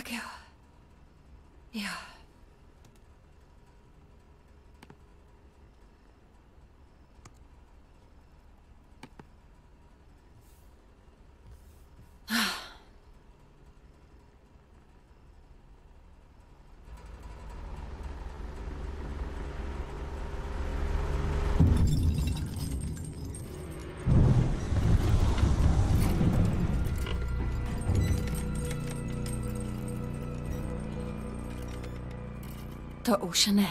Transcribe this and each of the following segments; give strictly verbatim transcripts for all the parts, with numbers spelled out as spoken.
Tak jo. Jo. To už ne.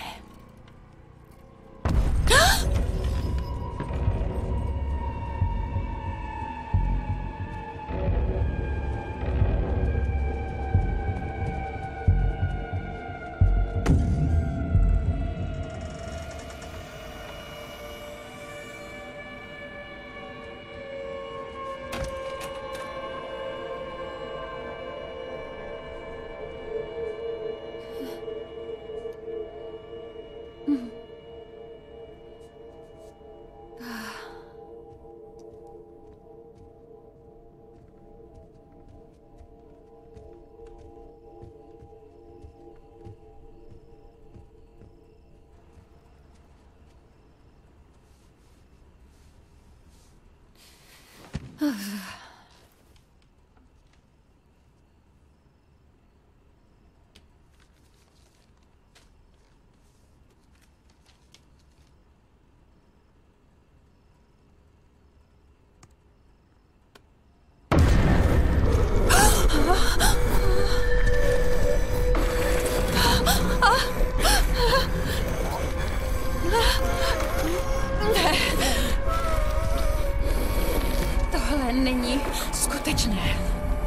Tohle není skutečné.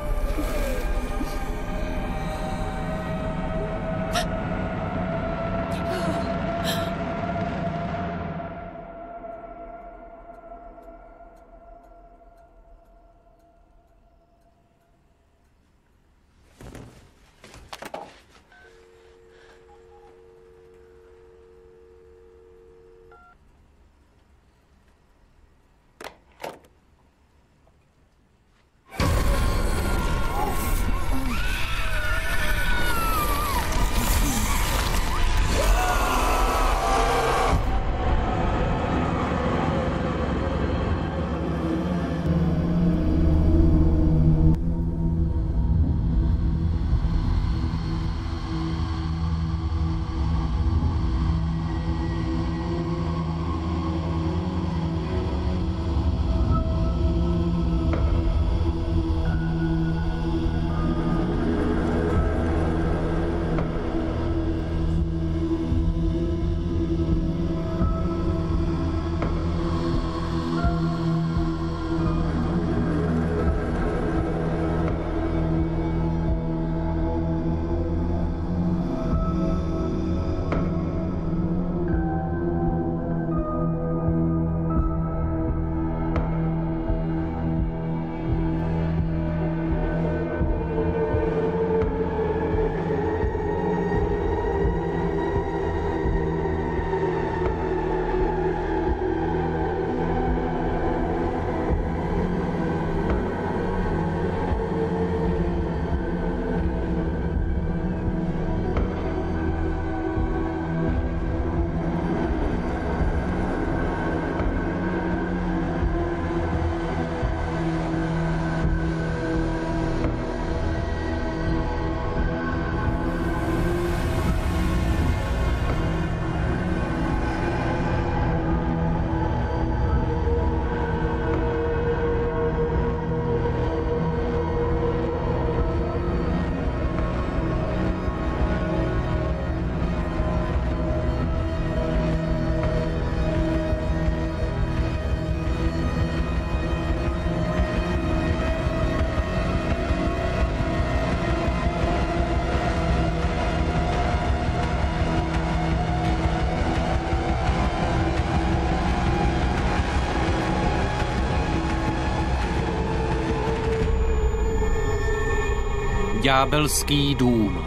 Ďábelský dům.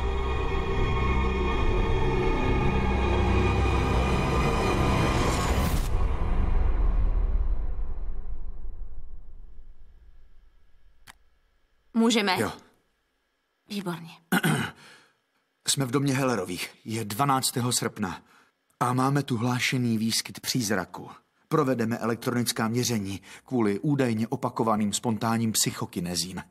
Můžeme? Jo. Výborně. Jsme v domě Hellerových. Je dvanáctého srpna. A máme tu hlášený výskyt přízraku. Provedeme elektronická měření kvůli údajně opakovaným spontánním psychokinezím.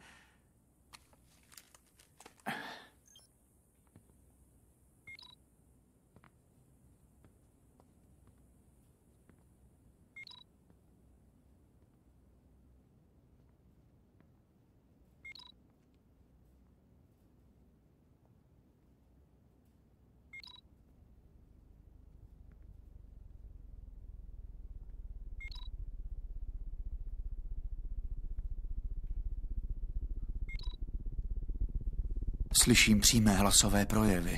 Slyším přímé hlasové projevy.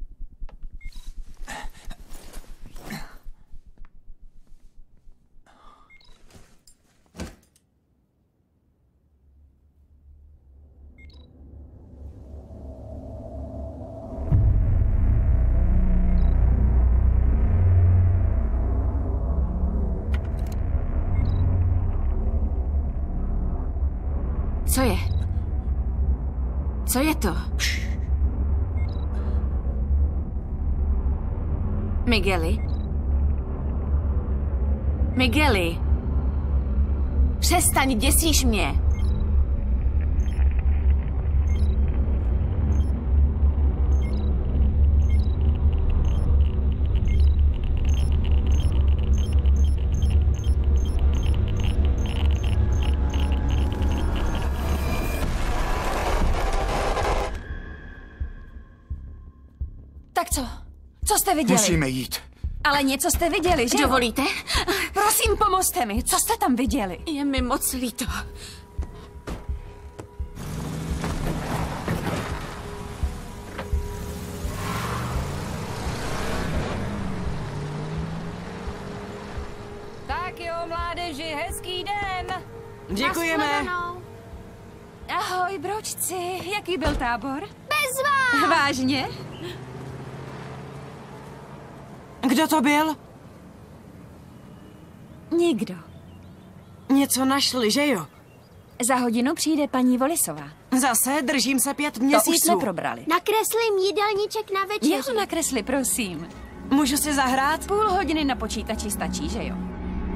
Co je? Co je to? Migueli? Migueli? Přestaň, děsíš mě. Tak co? Co jste viděli? Musíme jít. Ale něco jste viděli, že? Dovolíte? Prosím, pomozte mi. Co jste tam viděli? Je mi moc líto. Tak jo, mládeži, hezký den. Děkujeme. Ahoj, broučci. Jaký byl tábor? Bezva! Vážně? Kdo to byl? Nikdo. Něco našli, že jo? Za hodinu přijde paní Volisová. Zase držím se pět To už měsíců. jsme probrali. Nakreslím jídelníček na večeři. Jeho nakresli, prosím. Můžu si zahrát? Půl hodiny na počítači stačí, že jo?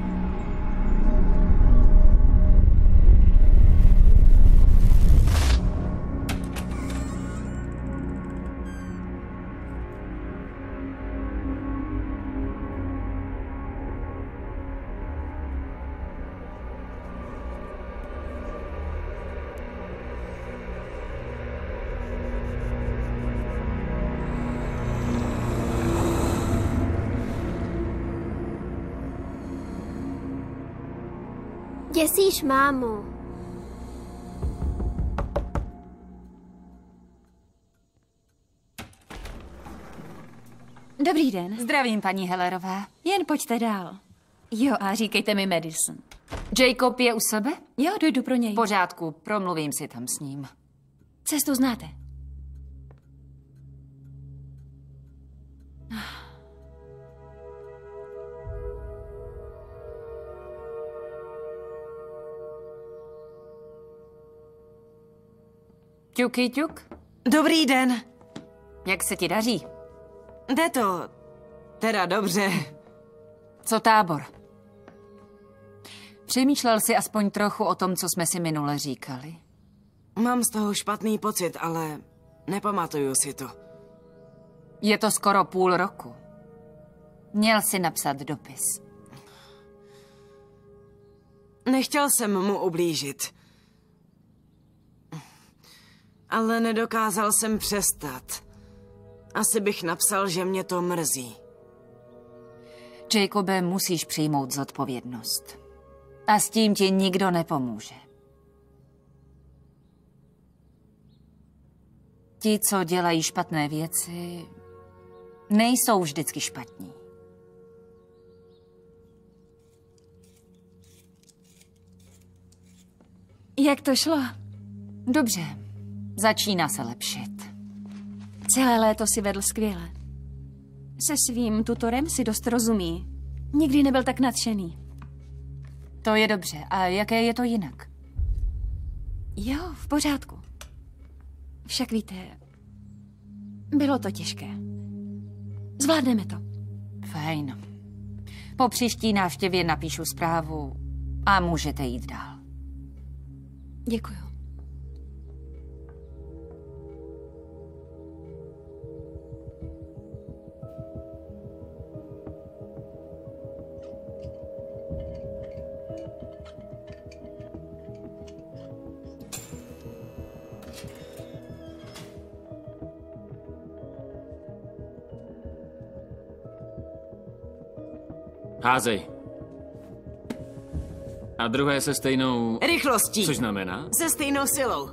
Děsíš mámu. Dobrý den. Zdravím, paní Hellerová. Jen pojďte dál. Jo, a říkejte mi Madison. Jacob je u sebe? Jo, dojdu pro něj. V pořádku, promluvím si tam s ním. Cestu znáte. Ťuky, ťuk. Dobrý den. Jak se ti daří? Jde to. Teda dobře. Co tábor? Přemýšlel jsi aspoň trochu o tom, co jsme si minule říkali? Mám z toho špatný pocit, ale nepamatuju si to. Je to skoro půl roku. Měl si napsat dopis. Nechtěl jsem mu ublížit. Ale nedokázal jsem přestat. Asi bych napsal, že mě to mrzí. Jacobe, musíš přijmout zodpovědnost. A s tím ti nikdo nepomůže. Ti, co dělají špatné věci, nejsou vždycky špatní. Jak to šlo? Dobře, začíná se lepšit. Celé léto si vedl skvěle. Se svým tutorem si dost rozumí. Nikdy nebyl tak nadšený. To je dobře. A jaké je to jinak? Jo, v pořádku. Však víte, Bylo to těžké. Zvládneme to. Fajn. Po příští návštěvě napíšu zprávu a můžete jít dál. Děkuju. Házej. A druhé se stejnou... Rychlostí. Což znamená? Se stejnou silou.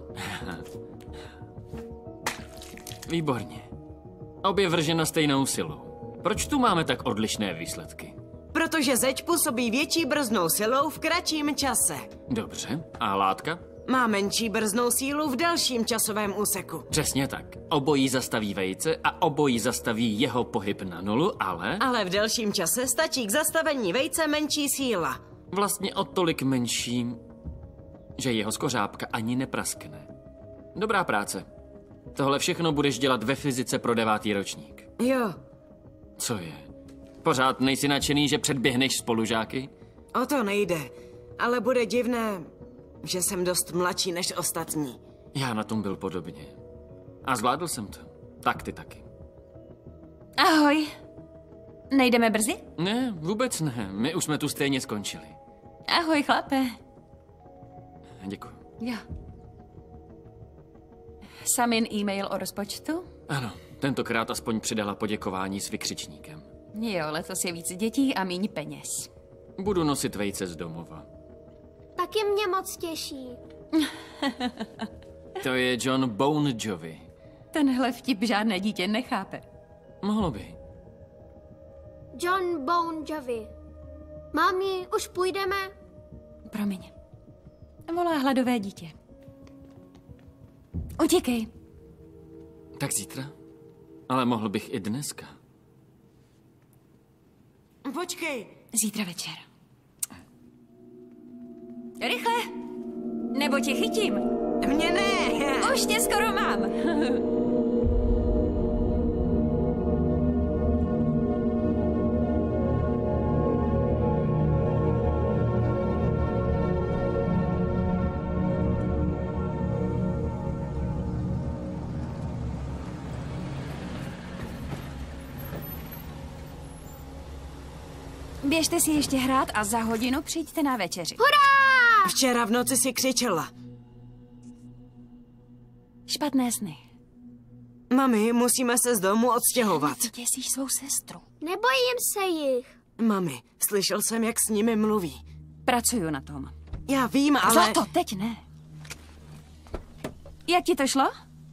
Výborně. Obě vržena stejnou silou. Proč tu máme tak odlišné výsledky? Protože zeď působí větší brznou silou v kratším čase. Dobře. A látka? Má menší brznou sílu v delším časovém úseku. Přesně tak. Obojí zastaví vejce a obojí zastaví jeho pohyb na nulu, ale... Ale v delším čase stačí k zastavení vejce menší síla. Vlastně o tolik menší, že jeho skořápka ani nepraskne. Dobrá práce. Tohle všechno budeš dělat ve fyzice pro devátý ročník. Jo, Co je? Pořád nejsi nadšený, že předběhneš spolužáky? o to nejde. Ale bude divné, že jsem dost mladší než ostatní. Já na tom byl podobně. A zvládl jsem to. Tak ty taky. Ahoj. Nejdeme brzy? Ne, vůbec ne. My už jsme tu stejně skončili. Ahoj, chlape. Děkuji. Jo. Samin e-mail o rozpočtu? Ano, tentokrát aspoň přidala poděkování s vykřičníkem. Jo, letos je víc dětí a míň peněz. Budu nosit vejce z domova. Taky mě moc těší. To je John Bon Jovi. Tenhle vtip žádné dítě nechápe. Mohlo by. John Bon Jovi. Mami, už půjdeme? Promiň. Volá hladové dítě. Utíkej. Tak zítra? Ale mohl bych i dneska. Počkej. Zítra večer. Rychle! Nebo tě chytím. Mě ne. Už tě skoro mám. Běžte si ještě hrát a za hodinu přijďte na večeři. Hurá! Včera v noci si křičela. Špatné sny. Mami, musíme se z domu odstěhovat. Děsíš svou sestru. Nebojím se jich. Mami, slyšel jsem, jak s nimi mluví. Pracuju na tom. Já vím, ale... Zlato, teď ne. Jak ti to šlo?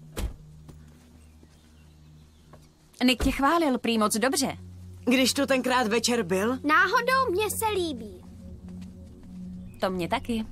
Nick tě chválil prý moc dobře. Když tu tenkrát večer byl, Náhodou mě se líbí. To mě taky.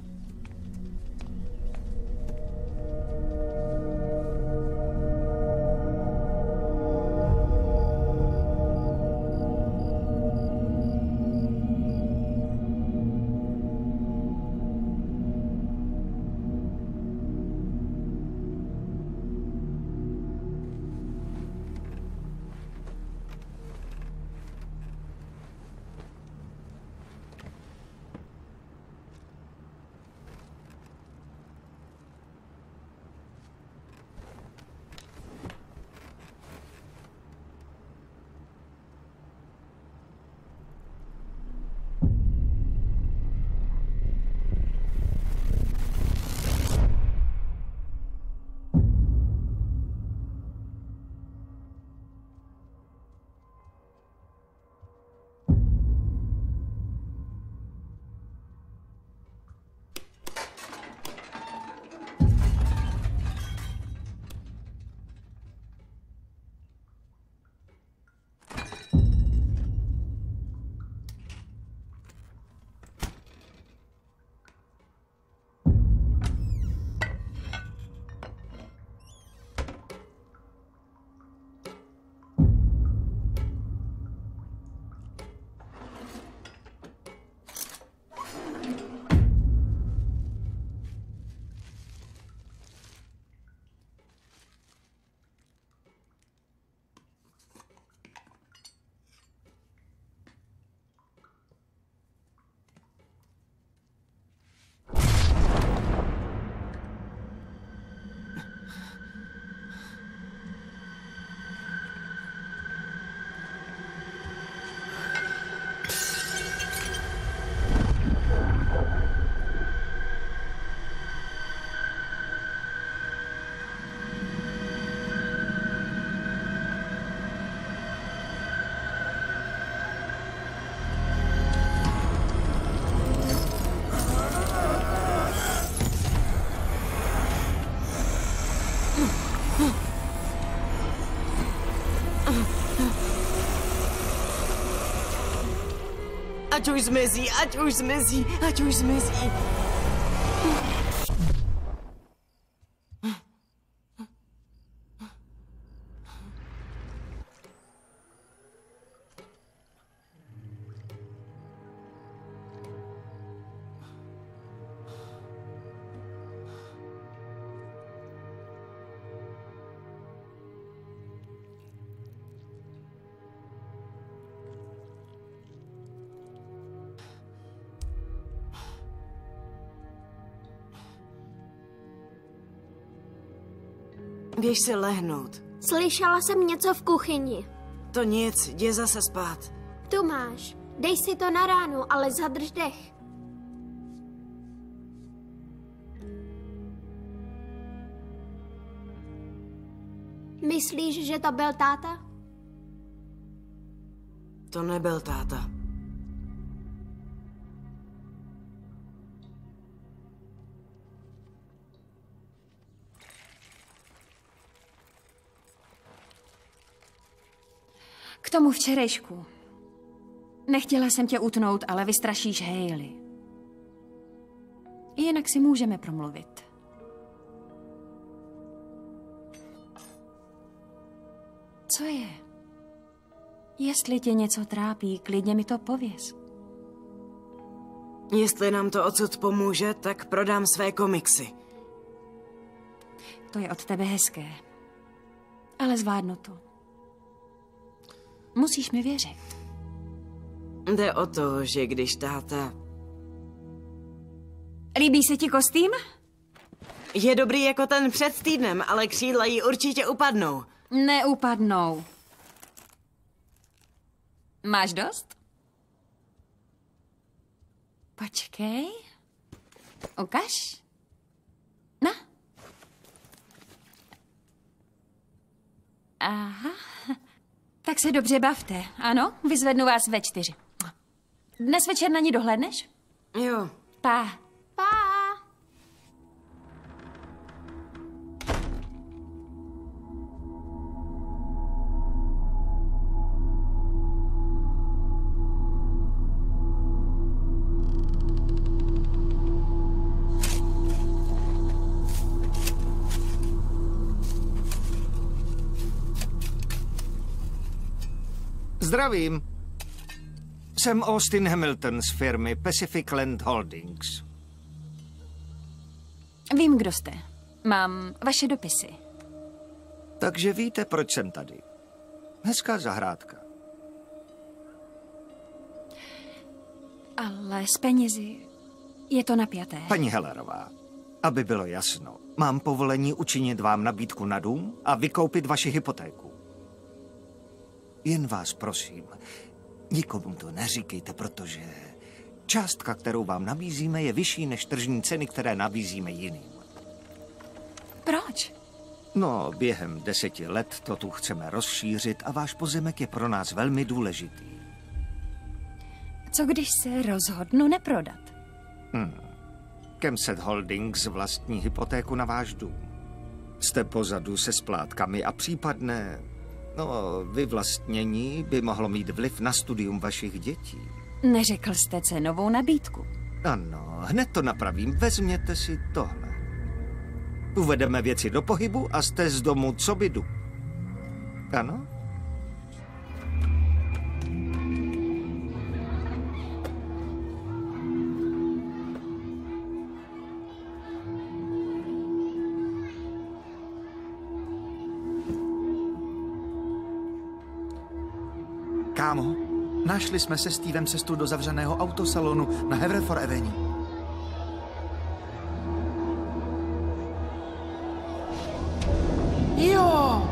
ať už zmizí, ať už zmizí, ať už zmizí. Běž si lehnout. Slyšela jsem něco v kuchyni. To nic, jdi zase spát. Tu máš. Dej si to na ránu, ale zadrž dech. Myslíš, že to byl táta? To nebyl táta. K tomu včerejšku. Nechtěla jsem tě utnout, ale vystrašíš Hayley. Jinak si můžeme promluvit. Co je? Jestli tě něco trápí, klidně mi to pověz. Jestli nám to odsud pomůže, tak prodám své komiksy. To je od tebe hezké. Ale zvládnu to. Musíš mi věřit. Jde o to, že když táta... Líbí se ti kostým? Je dobrý jako ten před týdnem, ale křídla jí určitě upadnou. Neupadnou. Máš dost? Počkej. Ukaž. Na. Aha. Tak se dobře bavte, ano? Vyzvednu vás ve čtyři. Dnes večer na ní dohlédneš? Jo. Pá. Pá. Zdravím. Jsem Austin Hamilton z firmy Pacific Land Holdings. Vím, kdo jste. Mám vaše dopisy. Takže víte, proč jsem tady. Hezká zahrádka. Ale s penězi je to napjaté. Paní Hellerová, aby bylo jasno, mám povolení učinit vám nabídku na dům a vykoupit vaši hypotéku. Jen vás prosím, nikomu to neříkejte, protože částka, kterou vám nabízíme, je vyšší než tržní ceny, které nabízíme jiným. Proč? No, během deseti let to tu chceme rozšířit a váš pozemek je pro nás velmi důležitý. Co když se rozhodnu neprodat? Hmm. Kemset Holdings vlastní hypotéku na váš dům. Jste pozadu se splátkami a případné... No, vyvlastnění by mohlo mít vliv na studium vašich dětí. Neřekl jste cenovou nabídku. Ano, hned to napravím. Vezměte si tohle. Uvedeme věci do pohybu a jste z domu co by jdu. Ano? Kámo, našli jsme se Stevem cestu do zavřeného autosalonu na Haverford Avenue. Jo!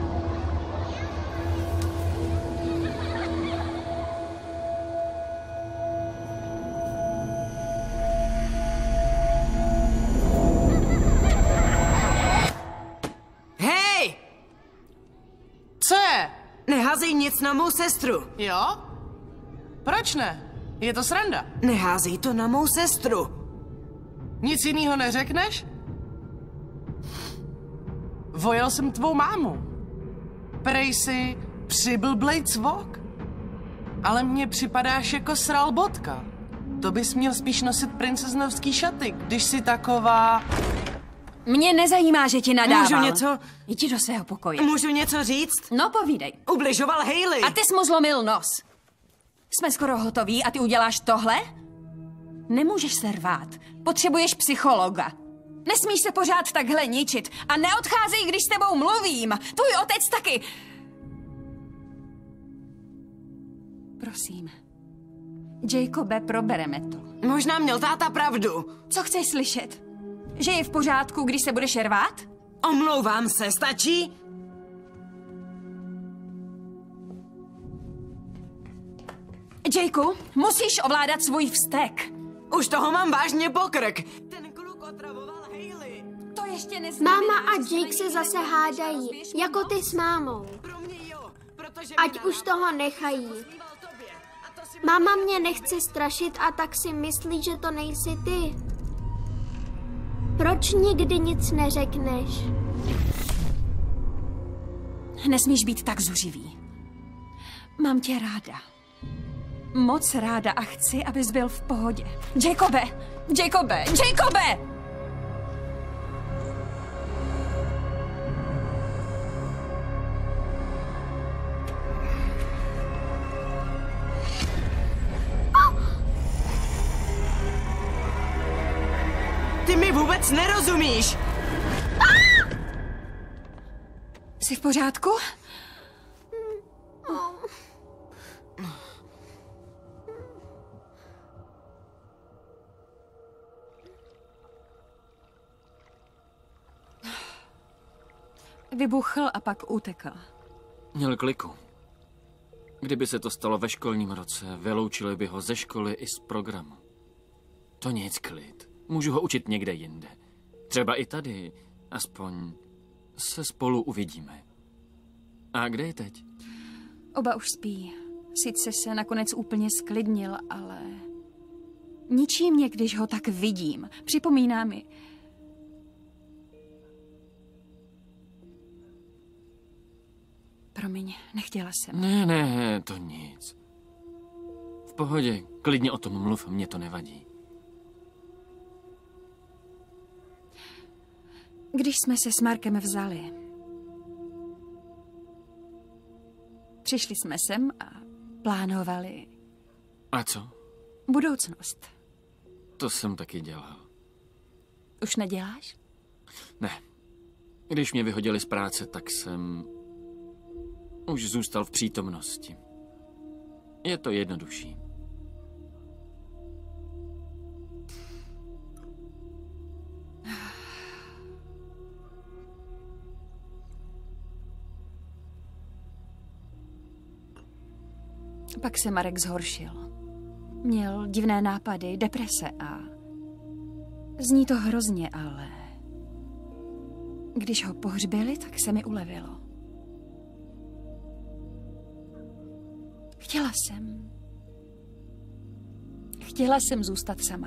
Hej! Co je? Neházej nic na mou sestru. Jo? Proč ne? Je to sranda. Neházej to na mou sestru. Nic jiného neřekneš? Vojel jsem tvou mámu. Prej si přiblblej cvok. Ale mně připadáš jako sralbotka. To bys měl spíš nosit princeznovský šaty, když jsi taková... Mě nezajímá, že ti nadával. Můžu něco... Jdi do svého pokoje. Můžu něco říct? No, povídej. Ubližoval Hayley. A ty jsi mu zlomil nos. Jsme skoro hotoví a ty uděláš tohle? Nemůžeš se rvát. Potřebuješ psychologa. Nesmíš se pořád takhle ničit. A neodcházej, když s tebou mluvím. Tvůj otec taky. Prosím. Jacobe, probereme to. Možná měl táta pravdu. Co chceš slyšet? Že je v pořádku, když se budeš rvát? Omlouvám se, stačí? Jakeu, musíš ovládat svůj vztek. Už toho mám vážně pokrk. Ten kluk otravoval Hayley. To ještě neznamená... Máma a Jake se zase hádají, jako ty s mámou. Pro mě jo, protože Ať už toho nechají. Máma mě nechce strašit a tak si myslí, že to nejsi ty. Proč nikdy nic neřekneš? Nesmíš být tak zuřivý. Mám tě ráda. Moc ráda a chci, abys byl v pohodě. Jacobe! Jacobe! Jacobe! Ty mi vůbec nerozumíš. Jsi v pořádku? Vybuchl a pak utekl. Měl kliku. Kdyby se to stalo ve školním roce, vyloučili by ho ze školy i z programu. To nic, klid. Můžu ho učit někde jinde. Třeba i tady. Aspoň se spolu uvidíme. A kde je teď? Oba už spí. Sice se nakonec úplně sklidnil, ale... ničí mě, když ho tak vidím. Připomíná mi... Promiň, nechtěla jsem. Ne, ne, to nic. V pohodě, klidně o tom mluv, mě to nevadí. Když jsme se s Markem vzali, přišli jsme sem a plánovali A co? budoucnost. To jsem taky dělal. Už neděláš? Ne. Když mě vyhodili z práce, tak jsem už zůstal v přítomnosti. Je to jednodušší. Pak se Marek zhoršil. Měl divné nápady, deprese a... Zní to hrozně, ale... Když ho pohřbili, tak se mi ulevilo. Chtěla jsem... Chtěla jsem zůstat sama.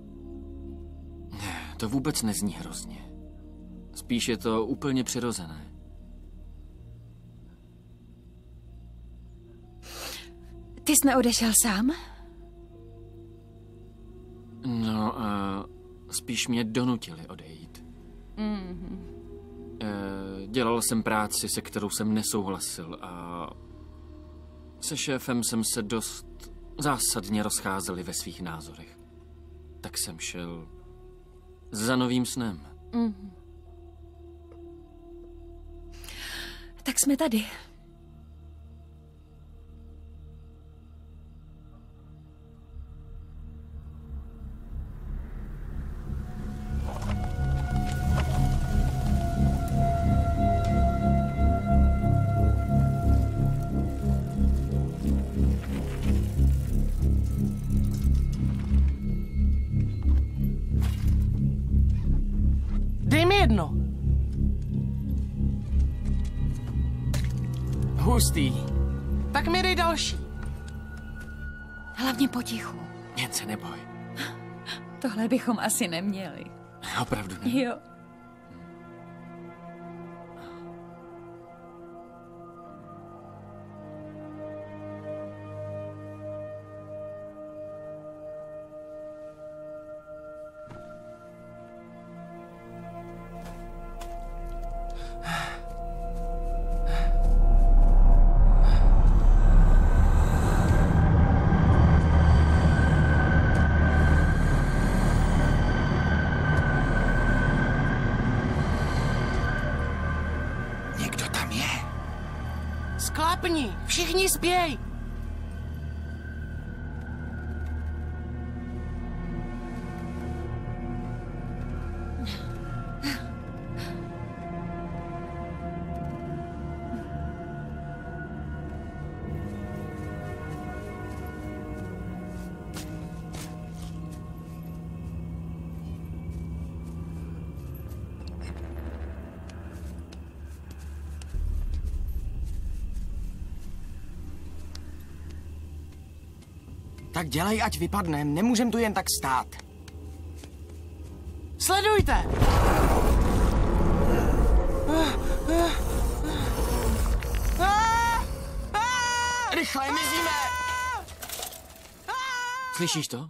Ne, to vůbec nezní hrozně. Spíš je to úplně přirozené. Ty jsi neodešel sám? No, a spíš mě donutili odejít. Mm-hmm. E, dělal jsem práci, se kterou jsem nesouhlasil a se šéfem jsem se dost zásadně rozcházeli ve svých názorech. Tak jsem šel za novým snem. Mm-hmm. Tak jsme tady. Dej mi jedno. Hustý. Tak mi dej další. Hlavně potichu. Jen se neboj. Tohle bychom asi neměli. Opravdu ne. Jo. vypni, všichni spěj. Tak dělej, ať vypadnem, nemůžem tu jen tak stát. Sledujte! Rychle, mizíme! Slyšíš to?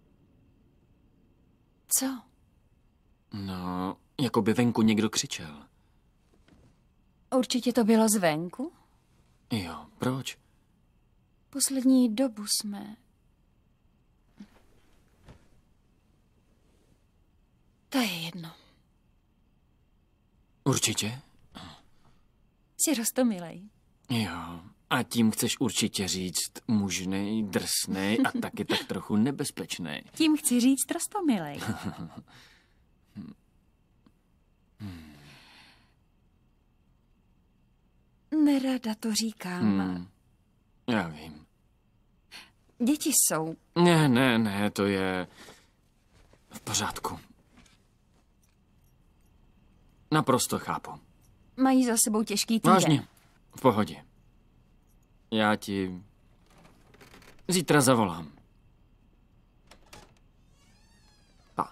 Co? No, jako by venku někdo křičel. Určitě to bylo zvenku? Jo, proč? Poslední dobu jsme... To je jedno. Určitě? Jsi roztomilej. Jo, a tím chceš určitě říct mužnej, drsnej a taky tak trochu nebezpečnej. Tím chci říct roztomilej. Nerada to říkám. Hmm. Já vím. Děti jsou... Ne, ne, ne, to je v pořádku. Naprosto chápu. Mají za sebou těžký týden. Vážně, v pohodě. Já ti zítra zavolám. Pa.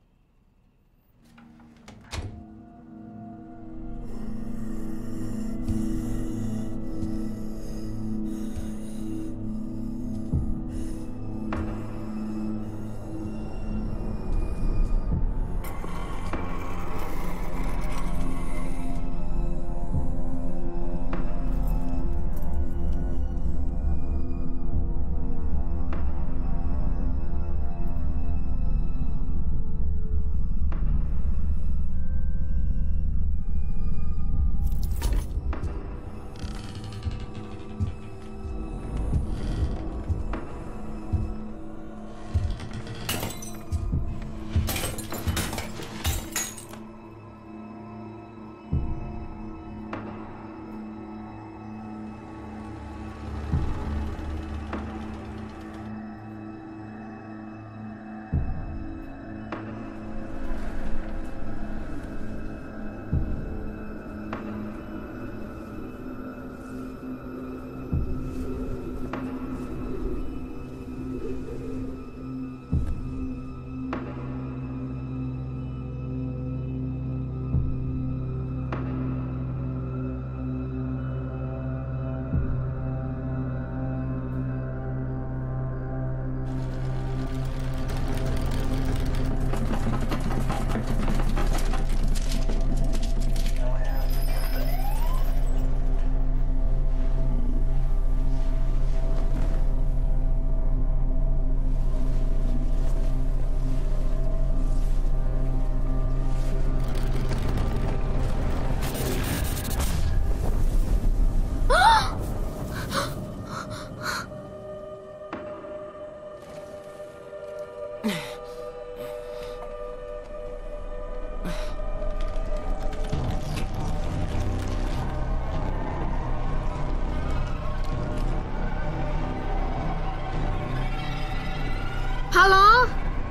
Halo?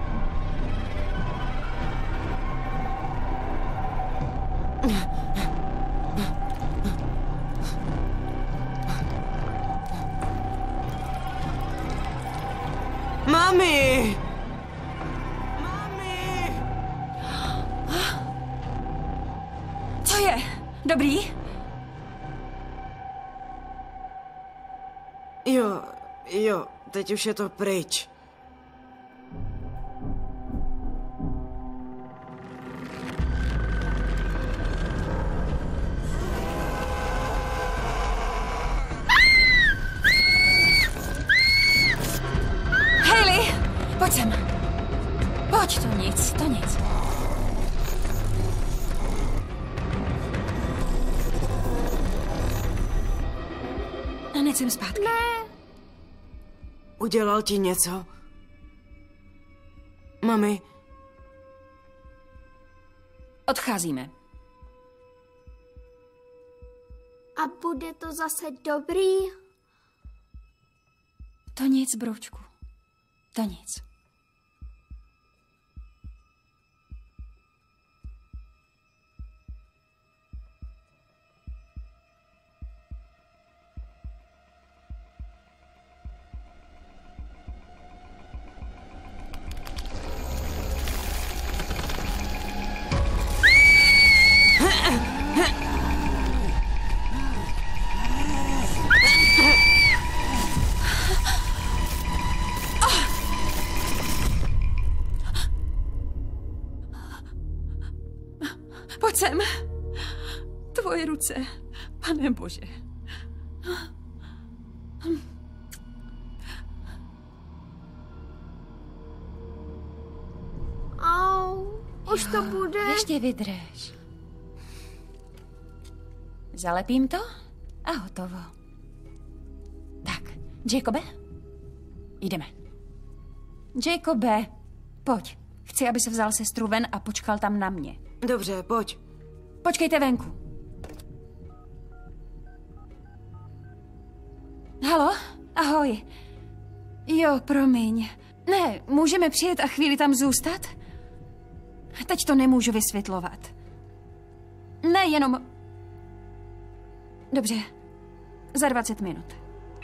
Mami! Co je? Dobrý? Jo, jo, teď už je to pryč. Hayley, pojď sem. Pojď, to nic, to nic. Hned jsem zpátky. Ne. Udělal ti něco? Mami. Odcházíme. A bude to zase dobrý? To nic, broučku. To nic. Pojď sem. Tvoje ruce, Pane Bože. Au, už to bude. Ještě vydrž. Zalepím to a hotovo. Tak, Jacobe, jdeme. Jacobe, pojď. Chci, aby se vzal sestru ven a počkal tam na mě. Dobře, pojď. Počkejte venku. Halo? Ahoj. Jo, promiň. Ne, můžeme přijet a chvíli tam zůstat? Teď to nemůžu vysvětlovat. Ne, jenom... Dobře. Za dvacet minut.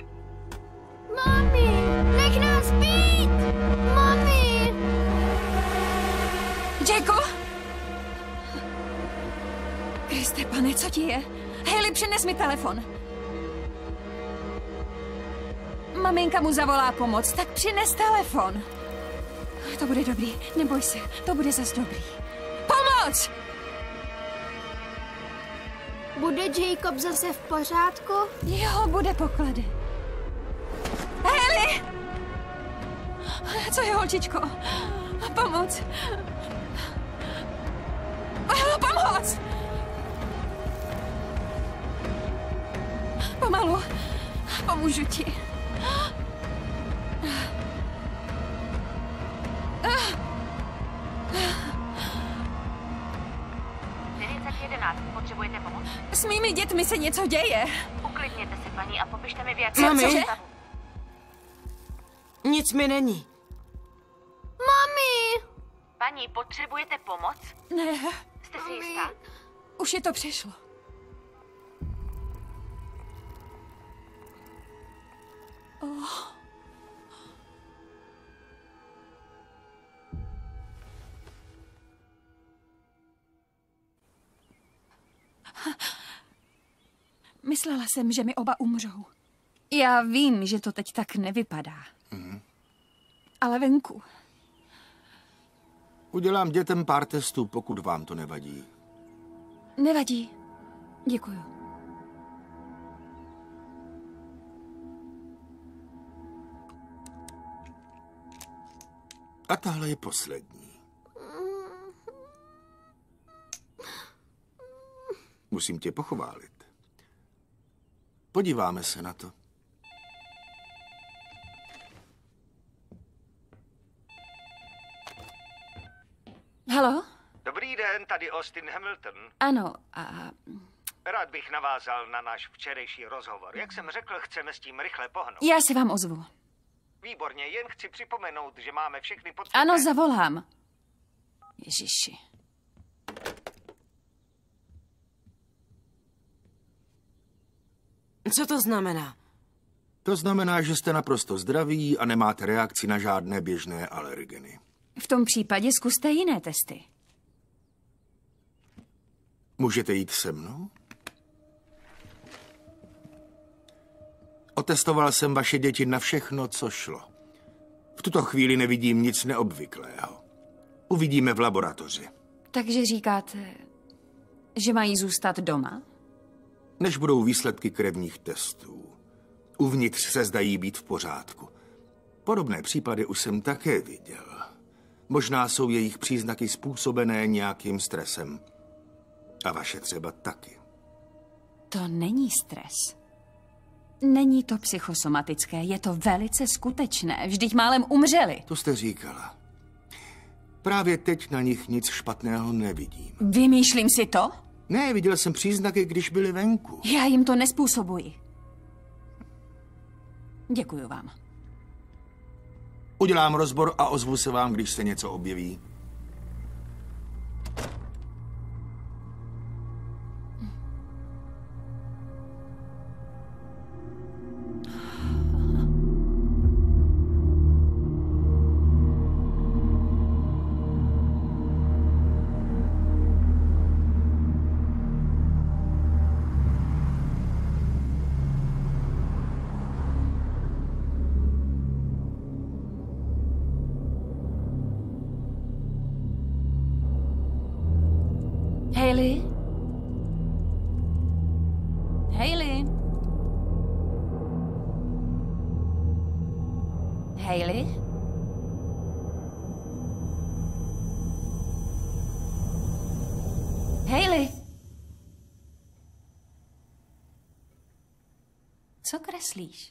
Mami, nech nás být! Mami! Jaco? Kriste, pane, co ti je? Hayley, přines mi telefon. Maminka mu zavolá pomoc, tak přines telefon. To bude dobrý, neboj se, to bude zas dobrý. Pomoc! Bude Jacob zase v pořádku? Jo, bude poklade. Hayley! Co je, holčičko? Pomoc! Pomoc! Pomalu. Pomůžu ti. čtyřicet jedenáct. Potřebujete pomoc? S mými dětmi se něco děje. Uklidněte se, paní, a popište mi věc. Mami! Nic mi není. Mami! Paní, potřebujete pomoc? Ne. Jste si jistá? Už je to přešlo. Oh. Myslela jsem, že mi oba umřou. Já vím, že to teď tak nevypadá. Mhm. Ale venku. Udělám dětem pár testů, pokud vám to nevadí. Nevadí. Děkuju. A tahle je poslední. Musím tě pochválit. Podíváme se na to. Halo? Dobrý den, tady Austin Hamilton. Ano, a... Rád bych navázal na náš včerejší rozhovor. Jak jsem řekl, chceme s tím rychle pohnout. Já se vám ozvu. Výborně, jen chci připomenout, že máme všechny potřebné... Ano, zavolám. Ježiši. Co to znamená? To znamená, že jste naprosto zdraví a nemáte reakci na žádné běžné alergeny. V tom případě zkuste jiné testy. Můžete jít se mnou? Otestoval jsem vaše děti na všechno, co šlo. V tuto chvíli nevidím nic neobvyklého. Uvidíme v laboratoři. Takže říkáte, že mají zůstat doma? Než budou výsledky krevních testů. Uvnitř se zdají být v pořádku. Podobné případy už jsem také viděl. Možná jsou jejich příznaky způsobené nějakým stresem. A vaše třeba taky. To není stres. Není to psychosomatické, je to velice skutečné. Vždyť málem umřeli. To jste říkala. Právě teď na nich nic špatného nevidím. Vymýšlím si to? Ne, viděl jsem příznaky, když byli venku. Já jim to nespůsobuji. Děkuju vám. Udělám rozbor a ozvu se vám, když se něco objeví. Hayley? Hayley? Hayley? Hayley? Co kreslíš?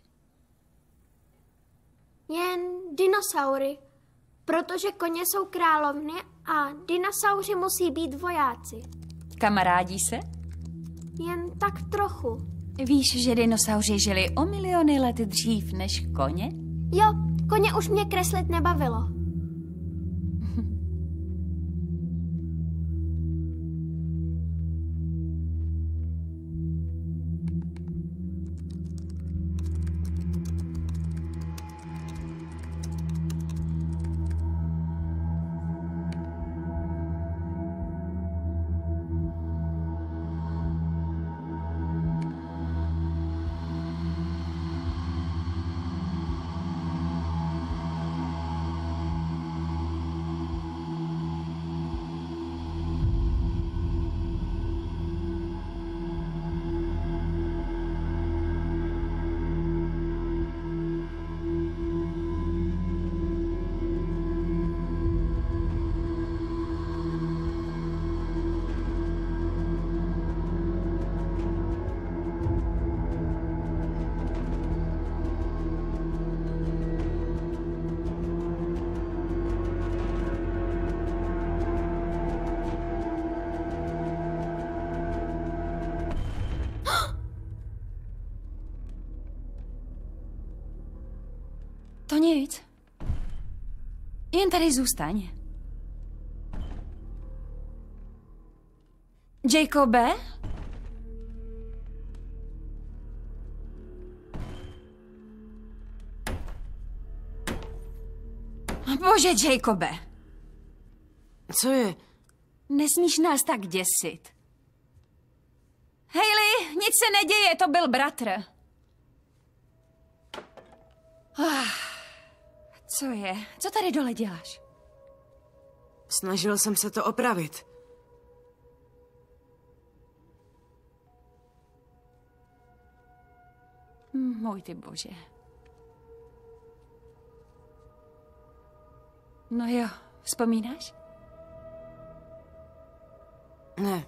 Jen dinosaury. Protože koně jsou královny a dinosauři musí být vojáci. Kamarádí se? Jen tak trochu. Víš, že dinosauři žili o miliony let dřív než koně? Jo, koně už mě kreslit nebavilo. To nic. Jen tady zůstaň. Jacobe? Bože, Jacobe. Co je? Nesmíš nás tak děsit. Hayley, nic se neděje, to byl bratr. Ah, co je? Co tady dole děláš? Snažil jsem se to opravit. Můj ty bože. No jo, vzpomínáš? Ne.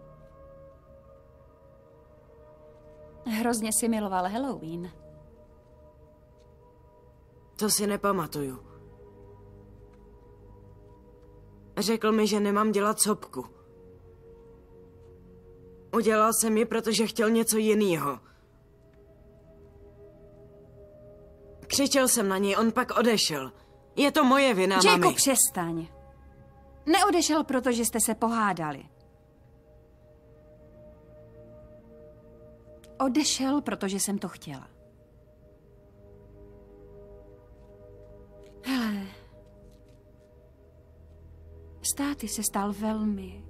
Hrozně si miloval Halloween. To si nepamatuju. Řekl mi, že nemám dělat sopku. Udělal jsem ji, protože chtěl něco jiného. Křičel jsem na něj, on pak odešel. Je to moje vina, Jacob, mami. přestaň. Neodešel, protože jste se pohádali. Odešel, protože jsem to chtěla. Hele, z táty se stal velmi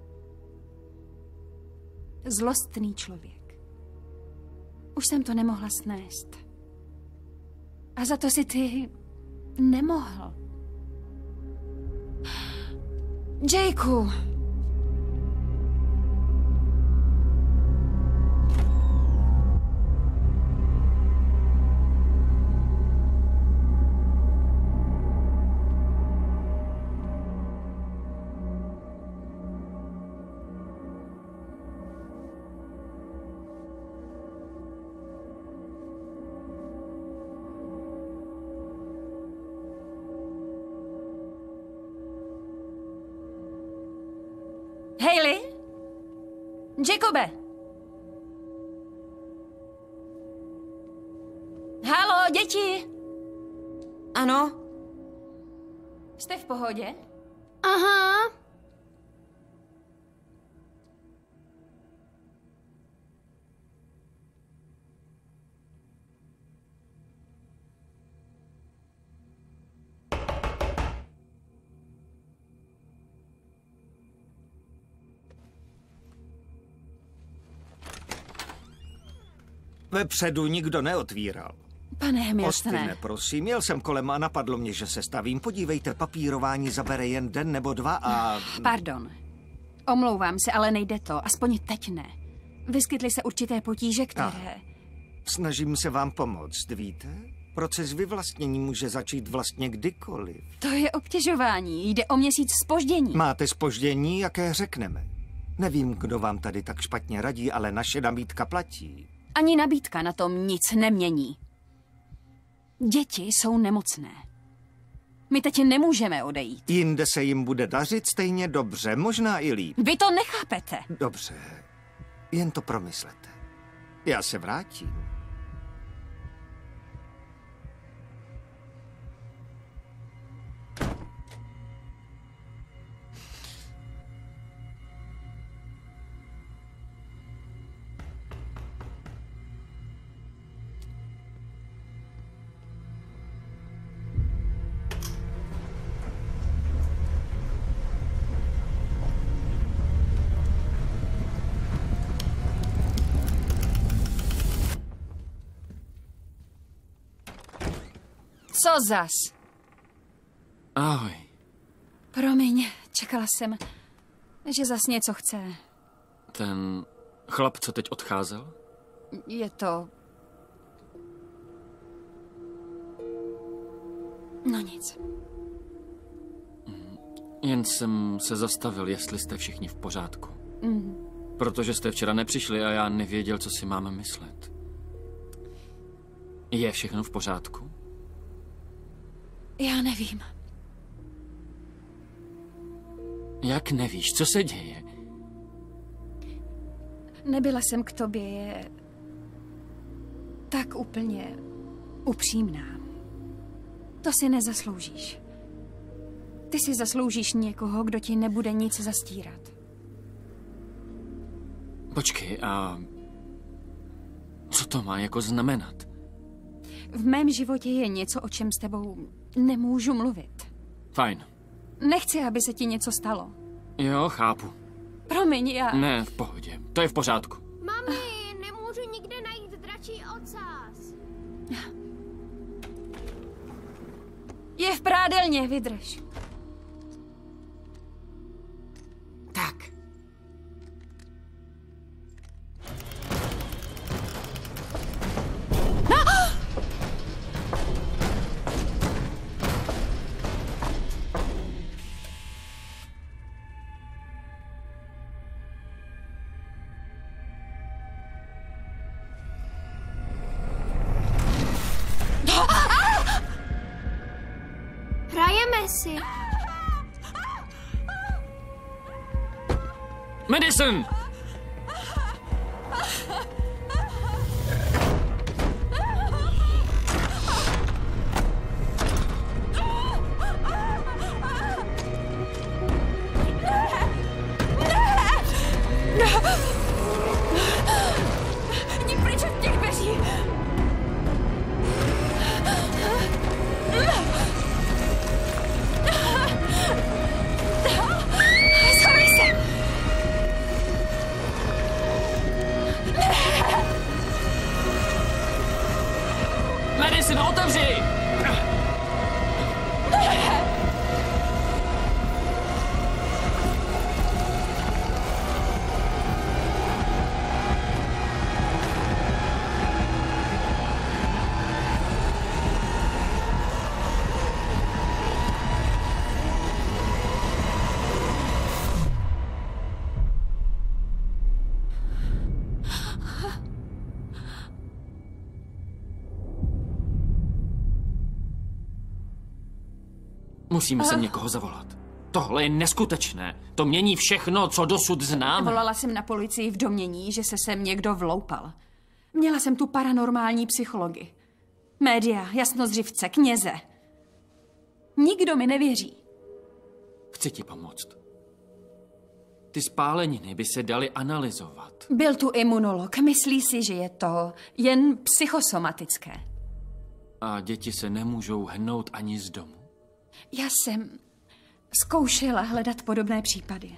zlostný člověk. Už jsem to nemohla snést. A za to si ty nemohl. Jakeu. Hayley? Jacobe? Halo, děti? Ano? Jste v pohodě? Aha. Vepředu nikdo neotvíral. Pane Hamiltone. Ostine, prosím, jel jsem kolem a napadlo mě, že se stavím. Podívejte, papírování zabere jen den nebo dva a... Pardon. Omlouvám se, ale nejde to. Aspoň teď ne. Vyskytly se určité potíže, které... Snažím se vám pomoct, víte? Proces vyvlastnění může začít vlastně kdykoliv. To je obtěžování. Jde o měsíc zpoždění. Máte zpoždění, jaké řekneme. Nevím, kdo vám tady tak špatně radí, ale naše nabídka platí. Ani nabídka na tom nic nemění. Děti jsou nemocné. My teď nemůžeme odejít. Jinde se jim bude dařit stejně dobře, možná i líp. Vy to nechápete. Dobře, jen to promyslete. Já se vrátím. Co zas? Ahoj. Promiň, čekala jsem, že zas něco chce. Ten chlap, co teď odcházel? Je to... No nic. Jen jsem se zastavil, jestli jste všichni v pořádku. Mm. Protože jste včera nepřišli a já nevěděl, co si máme myslet. Je všechno v pořádku? Já nevím. Jak nevíš, co se děje? Nebyla jsem k tobě tak úplně upřímná. To si nezasloužíš. Ty si zasloužíš někoho, kdo ti nebude nic zastírat. Počkej, a co to má jako znamenat? V mém životě je něco, o čem s tebou nemůžu mluvit. Fajn. Nechci, aby se ti něco stalo. Jo, chápu. Promiň, já... Ne, v pohodě. To je v pořádku. Mami, nemůžu nikde najít dračí ocas. Je v prádelně, vydrž. Tak. Hrajeme si. Madison! Jdi pryč od těch dveří. Schovej se. Madison, otevři! Musíme sem někoho zavolat. Tohle je neskutečné. To mění všechno, co dosud znám. Volala jsem na policii v domění, že se sem někdo vloupal. Měla jsem tu paranormální psychologii. Média, jasnozřivce, kněze. Nikdo mi nevěří. Chci ti pomoct. Ty spáleniny by se daly analyzovat. Byl tu imunolog. Myslí si, že je to jen psychosomatické. A děti se nemůžou hnout ani z domu. Já jsem zkoušela hledat podobné případy.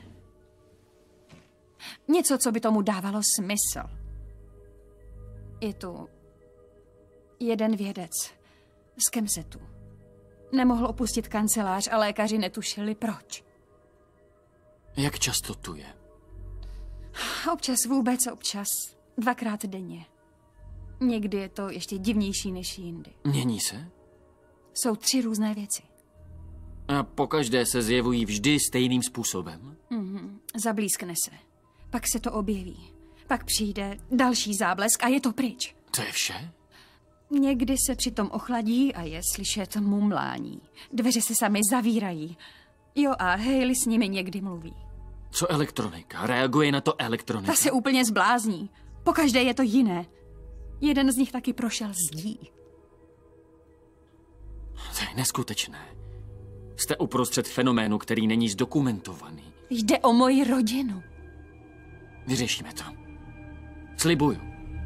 Něco, co by tomu dávalo smysl. Je tu jeden vědec z Kemsetu. Nemohl opustit kancelář a lékaři netušili proč. Jak často tu je? Občas vůbec, občas. Dvakrát denně. Někdy je to ještě divnější než jindy. Mění se? Jsou tři různé věci. A pokaždé se zjevují vždy stejným způsobem? Mhm. Zablízkne se. Pak se to objeví. Pak přijde další záblesk a je to pryč. To je vše? Někdy se přitom ochladí a je slyšet mumlání. Dveře se sami zavírají. Jo, a Hayley s nimi někdy mluví. Co elektronika? Reaguje na to elektronika? Ta se úplně zblázní. Pokaždé je to jiné. Jeden z nich taky prošel zdí. To je neskutečné. Jste uprostřed fenoménu, který není zdokumentovaný. Jde o moji rodinu. Vyřešíme to. Slibuju.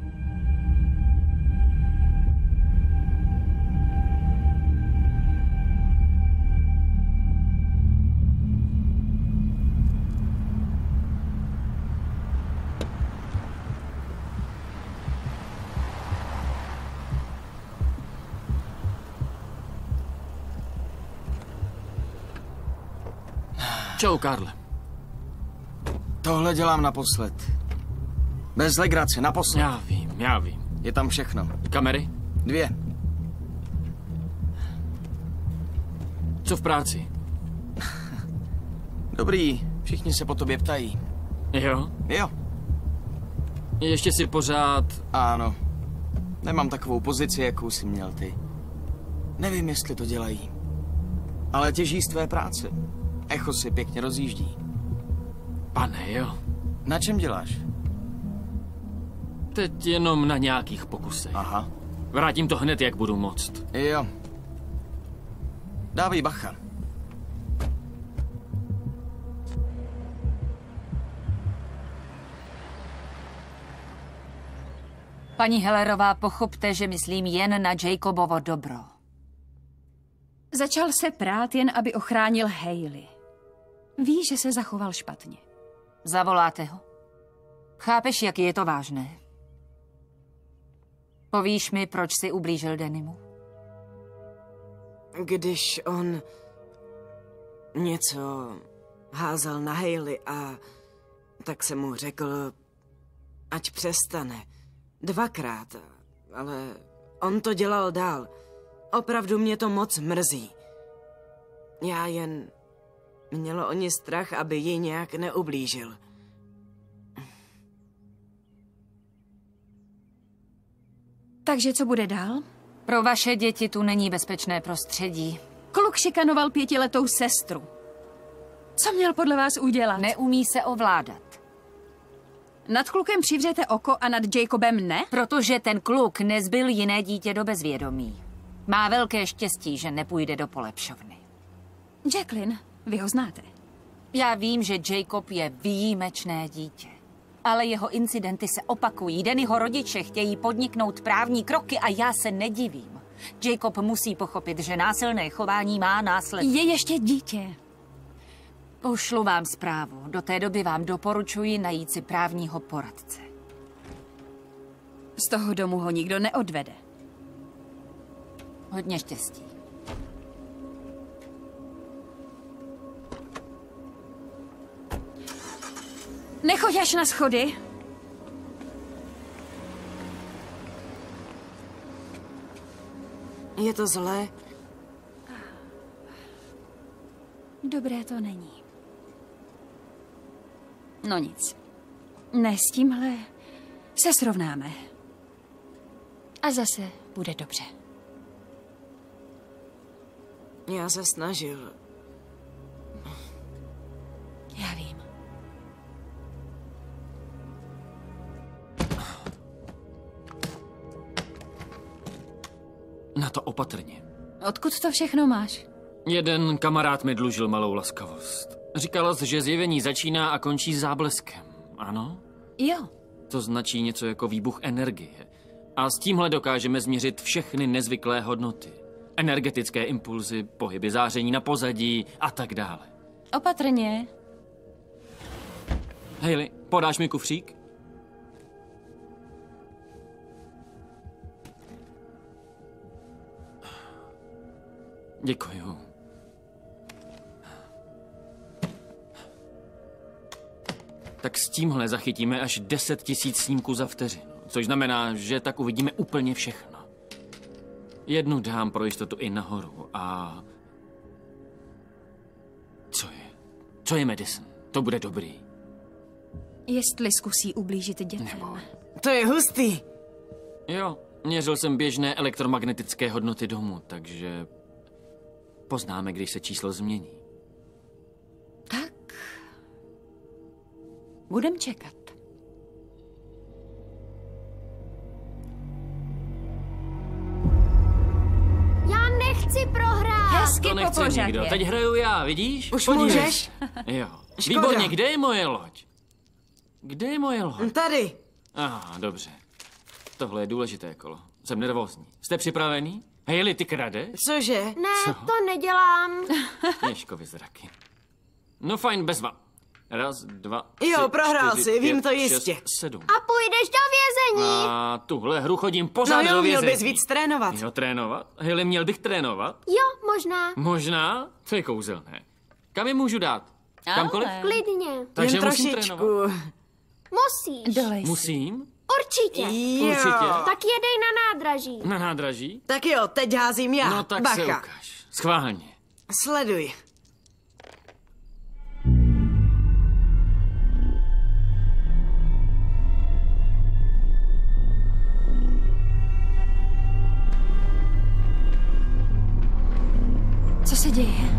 Čau, Karle. Tohle dělám naposled. Bez legrace, naposled. Já vím, já vím. Je tam všechno. Kamery? Dvě. Co v práci? Dobrý, všichni se po tobě ptají. Jo? Jo. Ještě si pořád... Ano. Nemám takovou pozici, jakou jsi měl ty. Nevím, jestli to dělají. Ale těží z tvé práce. Echo si pěkně rozjíždí. Pane, jo. Na čem děláš? Teď jenom na nějakých pokusech. Aha. Vrátím to hned, jak budu moct. Jo. Dávej bacha. Paní Hellerová, pochopte, že myslím jen na Jacobovo dobro. Začal se prát jen, aby ochránil Hayley. Ví, že se zachoval špatně. Zavoláte ho? Chápeš, jak je to vážné? Povíš mi, proč si ublížil Denimu? Když on něco házal na Hayley a tak jsem mu řekl, ať přestane. Dvakrát, ale on to dělal dál. Opravdu mě to moc mrzí. Já jen mělo o ní strach, aby jí nějak neublížil. Takže co bude dál? Pro vaše děti tu není bezpečné prostředí. Kluk šikanoval pětiletou sestru. Co měl podle vás udělat? Neumí se ovládat. Nad klukem přivřete oko a nad Jacobem ne? Protože ten kluk nezbyl jiné dítě do bezvědomí. Má velké štěstí, že nepůjde do polepšovny. Jacqueline, vy ho znáte. Já vím, že Jacob je výjimečné dítě. Ale jeho incidenty se opakují. Dannyho rodiče chtějí podniknout právní kroky a já se nedivím. Jacob musí pochopit, že násilné chování má následky. Je ještě dítě. Pošlu vám zprávu. Do té doby vám doporučuji najít si právního poradce. Z toho domu ho nikdo neodvede. Hodně štěstí. Nechoď až na schody. Je to zlé? Dobré to není. No nic. Ne, s tímhle se srovnáme. A zase bude dobře. Já se snažil. Na to opatrně. Odkud to všechno máš? Jeden kamarád mi dlužil malou laskavost. Říkala jsi, že zjevení začíná a končí zábleskem, ano? Jo. To značí něco jako výbuch energie. A s tímhle dokážeme změřit všechny nezvyklé hodnoty. Energetické impulzy, pohyby záření na pozadí a tak dále. Opatrně. Hayley, podáš mi kufřík? Děkuju. Tak s tímhle zachytíme až deset tisíc snímků za vteřinu, což znamená, že tak uvidíme úplně všechno. Jednu dám pro jistotu i nahoru a... Co je? Co je Madison? To bude dobrý. Jestli zkusí ublížit dětem. Nebo... To je hustý. Jo, měřil jsem běžné elektromagnetické hodnoty domu, takže... Poznáme, když se číslo změní. Tak. Budem čekat. Já nechci prohrát. Hezky To po nechce pořadě. nikdo. Teď hraju já, vidíš? Už Podívej. můžeš? Jo. Škoda. Výborně, kde je moje loď? Kde je moje loď? Tady. Aha, dobře. Tohle je důležité kolo. Jsem nervózní. Jste připravený? Hayley, ty kradeš? Cože? Ne, Co? to nedělám. Ježkovi zraky. No fajn, bezva. Raz, dva, tři, Jo, prohrál čtyři, jsi, vím pět, to jistě. Šest, sedm. A půjdeš do vězení. A tuhle hru chodím pořád No jo, do měl vězení. bys víc trénovat. Jo, trénovat? Hayley, měl bych trénovat? Jo, možná. Možná? To je kouzelné. Kam je můžu dát? Ale. Kamkoliv? Klidně. Takže Jen musím trošičku. trénovat. Musíš. Dolej si. Musím? Určitě. Jo. Určitě. Tak jedej na nádraží. Na nádraží? Tak jo, teď házím já. No tak Bacha. se ukáž. Schválně. Sleduj. Co se děje?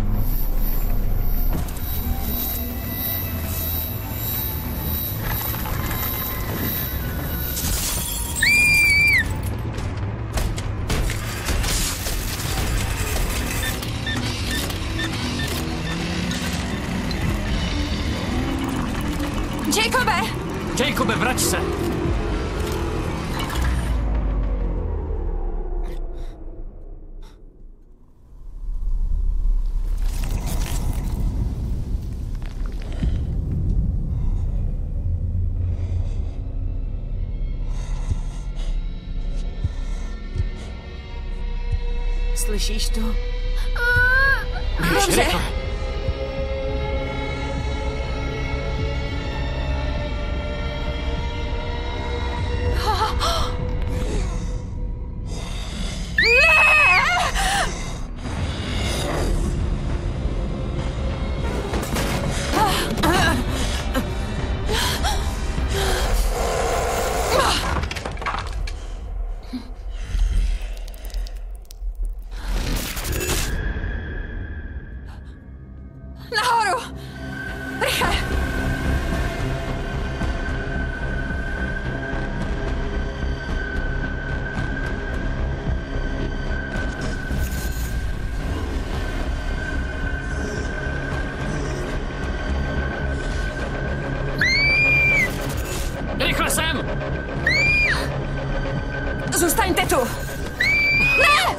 Jacobe! Jacobe, vrať se! Slyšíš to? Běž, Dobře. rychle. Nahoru! Rychle! Rychle sem! Zůstaňte tu! Ne!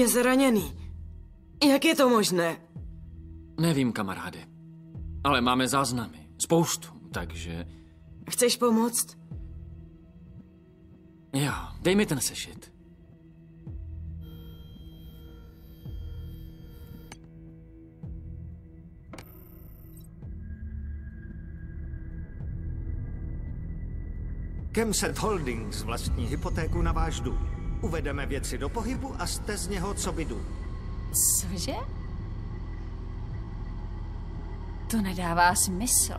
zraněný. Jak je to možné? Nevím, kamaráde. Ale máme záznamy. Spoustu, takže... Chceš pomoct? Jo, dej mi ten sešit. Kemset Holdings vlastní hypotéku na váš dům. Uvedeme věci do pohybu a jste z něho co by dům. Cože? To nedává smysl.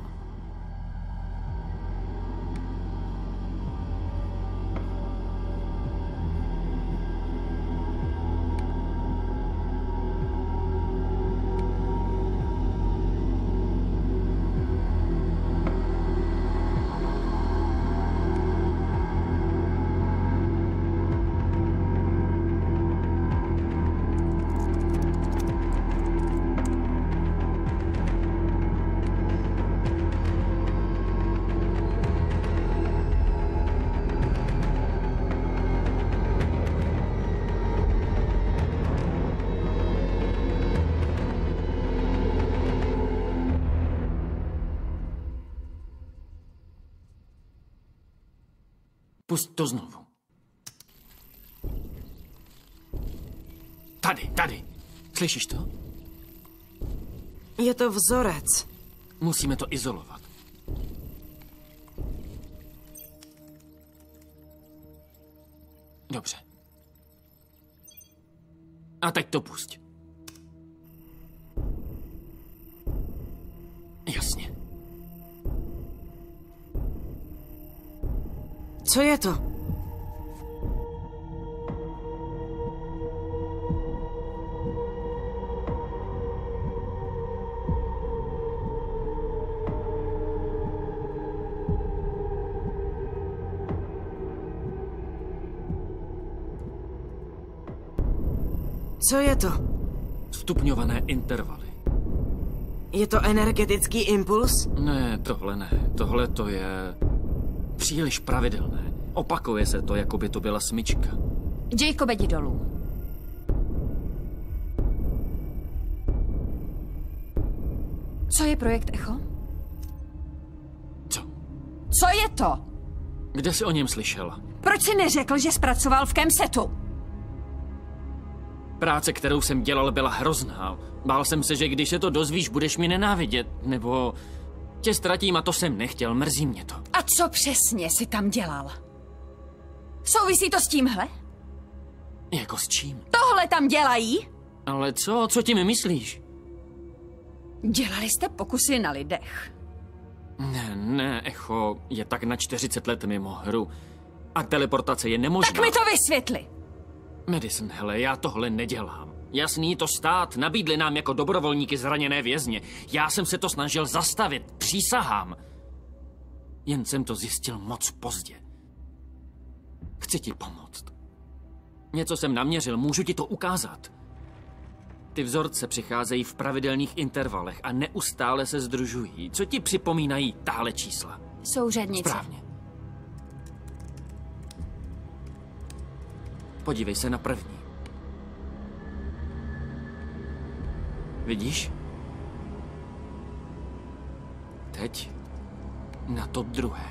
Pust to znovu. Tady, tady. Slyšíš to? Je to vzorec. Musíme to izolovat. Dobře. A teď to pusť. Jasně. Co je to? Co je to? Stupňované intervaly. Je to energetický impuls? Ne, tohle ne. Tohle to je příliš pravidelné. Opakuje se to, jako by to byla smyčka. Jacobe, jdi dolů. Co je projekt Echo? Co? Co je to? Kde jsi o něm slyšela? Proč jsi neřekl, že zpracoval v Kemsetu? Práce, kterou jsem dělal, byla hrozná. Bál jsem se, že když se to dozvíš, budeš mi nenávidět, nebo tě ztratím a to jsem nechtěl, mrzí mě to. A co přesně jsi tam dělal? Souvisí to s tímhle? Jako s čím? Tohle tam dělají? Ale co? Co tím myslíš? Dělali jste pokusy na lidech. Ne, ne, Echo je tak na čtyřicet let mimo hru. A teleportace je nemožná. Tak mi to vysvětli. Madison, hele, já tohle nedělám. Jasný, to stát, nabídli nám jako dobrovolníky zraněné vězně. Já jsem se to snažil zastavit, přísahám. Jen jsem to zjistil moc pozdě. Chci ti pomoct. Něco jsem naměřil, můžu ti to ukázat. Ty vzorce přicházejí v pravidelných intervalech a neustále se združují. Co ti připomínají tahle čísla? Souřadnice. Správně. Podívej se na první. Vidíš? Teď na to druhé.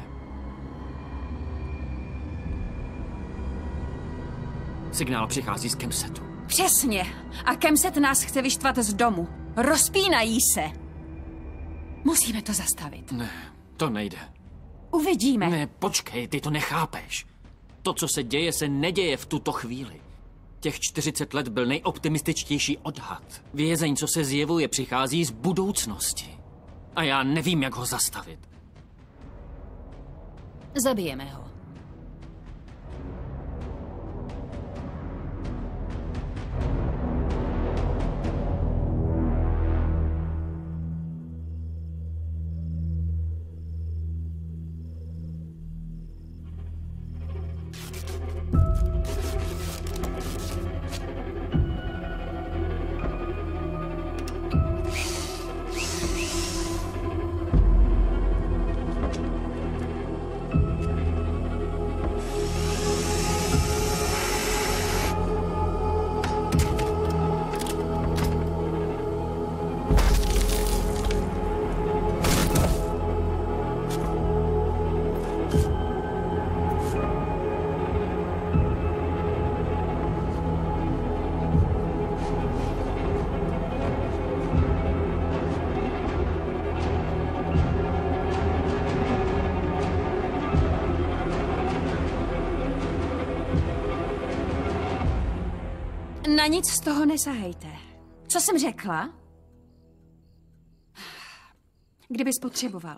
Signál přichází z Kemsetu. Přesně. A Kemset nás chce vyštvat z domu. Rozpínají se. Musíme to zastavit. Ne, to nejde. Uvidíme. Ne, počkej, ty to nechápeš. To, co se děje, se neděje v tuto chvíli. Těch čtyřicet let byl nejoptimističtější odhad. Vězeň, co se zjevuje, přichází z budoucnosti. A já nevím, jak ho zastavit. Zabijeme ho. Na nic z toho nesahejte. Co jsem řekla? Kdybys potřeboval.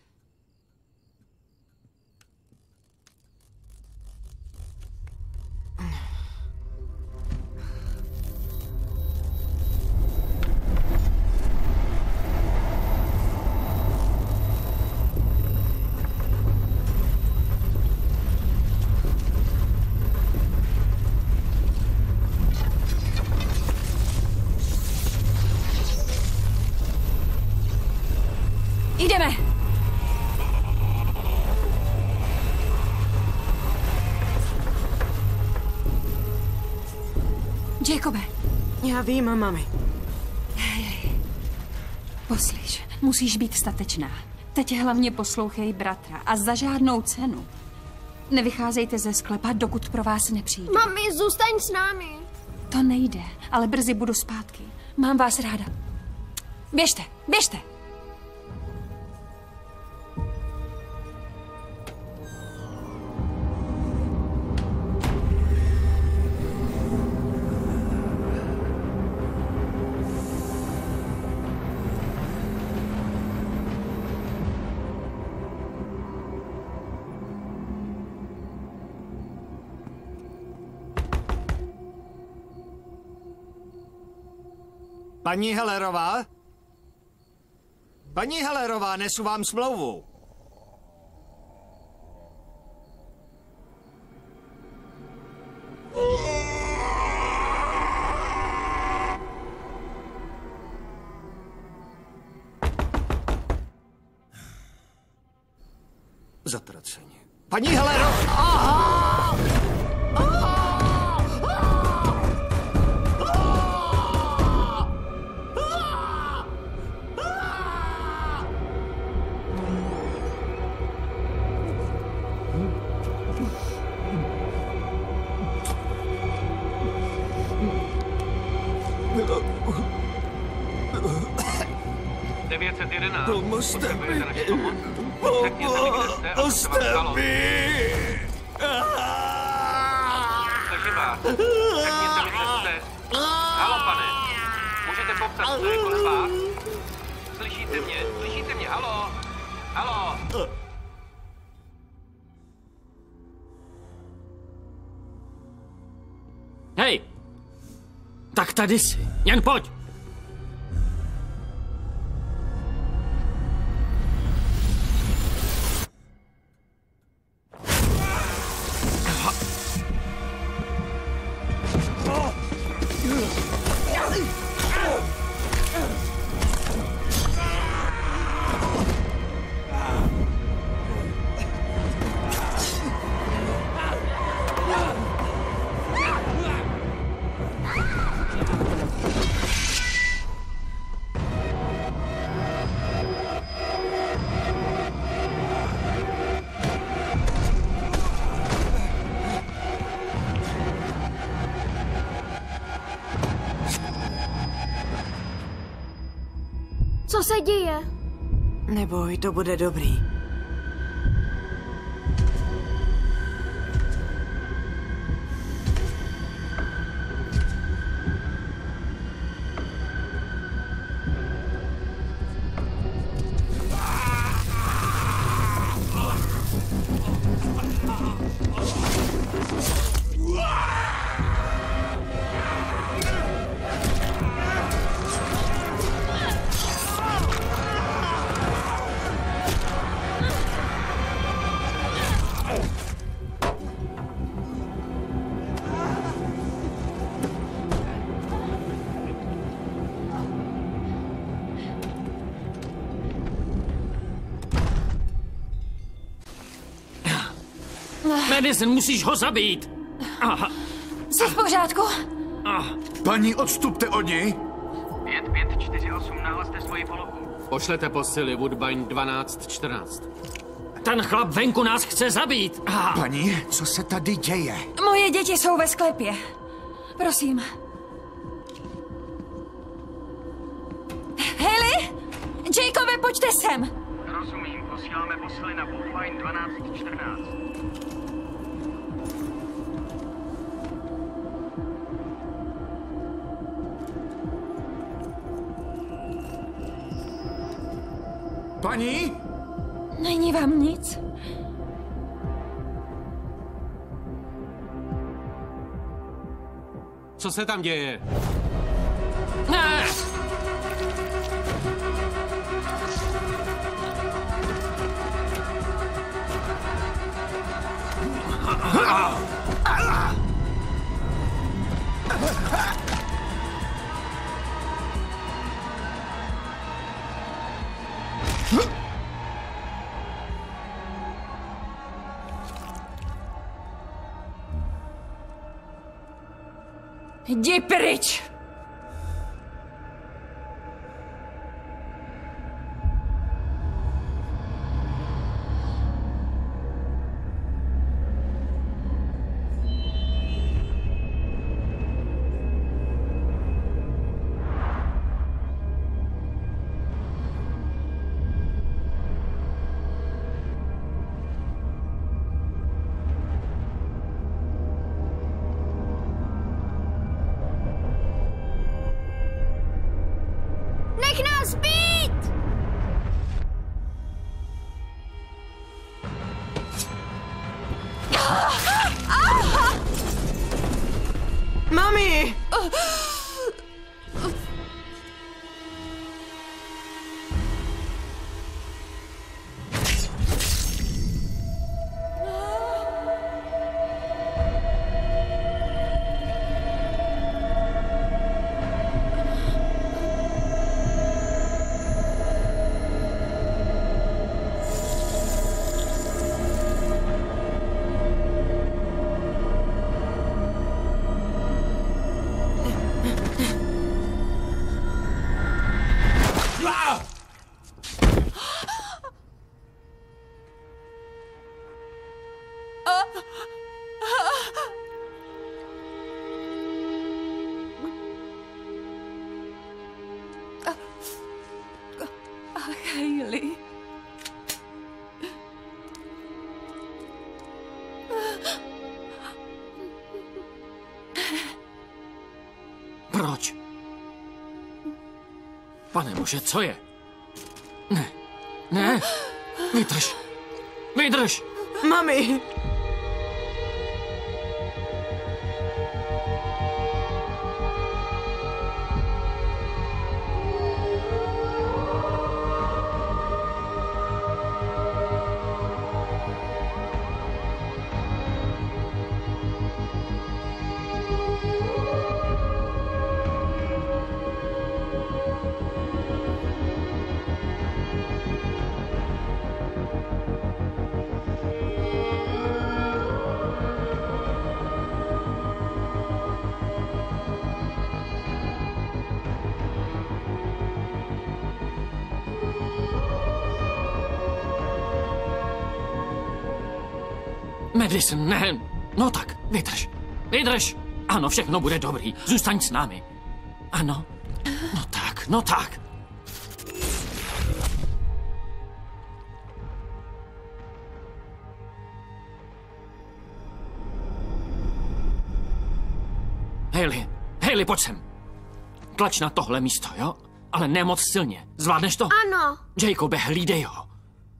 Jdeme! Jacobe. Já vím, mami. Poslyš, musíš být statečná. Teď hlavně poslouchej bratra a za žádnou cenu. Nevycházejte ze sklepa, dokud pro vás nepřijde. Mami, zůstaň s námi. To nejde, ale brzy budu zpátky. Mám vás ráda. Běžte, běžte! Paní Hellerová? Paní Hellerová, nesu vám smlouvu. Zatraceně. Paní Hellerová! Aha! devět set jedenáct. Pomozte mi. Pomozte mi. Jste živá. Řekněte mi, že jste... Halo, pane. Můžete popsat, co je kolem vás? Slyšíte mě? Slyšíte mě? Halo? Halo? Hej! Tak tady jsi. Jen pojď! Co se děje? Neboj, to bude dobrý. Madison, musíš ho zabít! Aha. Jsi v pořádku? Aha. Paní, odstupte od něj! pět pět čtyři osm, nahlaste svoji polohu. Pošlete posily Woodbine dvanáct čtrnáct. Ten chlap venku nás chce zabít! Aha. Paní, co se tady děje? Moje děti jsou ve sklepě. Prosím. Haley? Jacobe, pojďte sem! Rozumím, posíláme posily na Woodbine dvanáct čtrnáct. Paní? Není vám nic? Co se tam děje? Ne! Jdi pryč! Nech nás být! Mami! Hayley. Proč? Pane Bože, co je? Ne, ne, vydrž, vydrž. Mami! Madison, ne. No tak, vydrž. Vydrž. Ano, všechno bude dobrý. Zůstaň s námi. Ano. No tak, no tak. Hayley, Hayley, pojď sem. Tlač na tohle místo, jo? Ale ne moc silně. Zvládneš to? Ano. Jacobe, hlídej ho.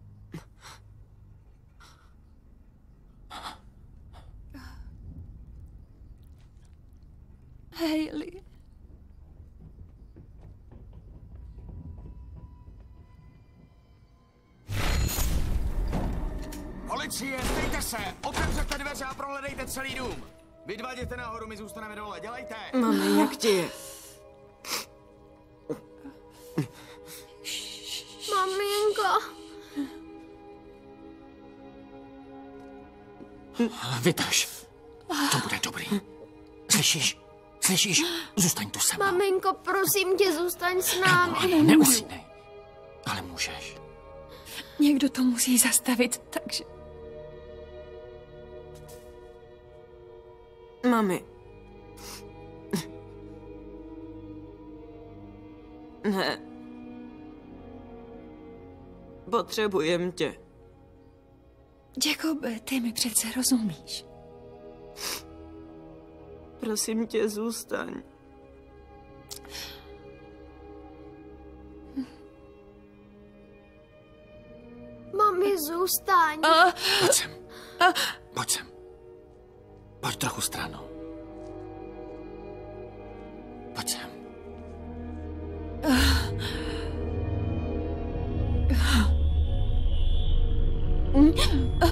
Hayley. Policie, stejte se! Otevřete dveře a prohledejte celý dům! Vy dva jděte nahoru, my zůstaneme dole, dělejte! Mami, jak ti je? Maminko. Vydrž. To bude dobrý. Slyšíš? Slyšíš? Zůstaň tu se mnou. Maminko, prosím tě, zůstaň s námi. Ano, neusínej. Ale můžeš. Někdo to musí zastavit, takže... Mami. Ne. Potřebujem tě. Jacobe, ty mi přece rozumíš. Prosím tě, zůstaň. zůstaň. Uh, Pojď sem. uh, Pojď sem. Pojď trochu stranou. Pojď sem. Uh, uh, uh.